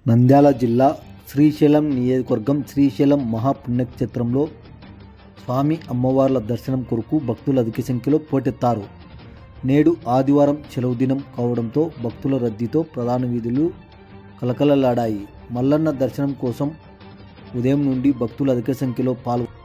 నంద్యాల జిల్లా శ్రీశైలం నియోజకవర్గం శ్రీశైలం మహాపుణ్యక్షేత్రంలో స్వామి అమ్మవార్ల దర్శనం కొరకు భక్తులు అధిక సంఖ్యలో పోటెత్తారు. నేడు ఆదివారం సెలవు దినం కావడంతో భక్తుల రద్దీతో ప్రధాన వీధులు కలకలలాడాయి. మల్లన్న దర్శనం కోసం ఉదయం నుండి భక్తులు అధిక సంఖ్యలో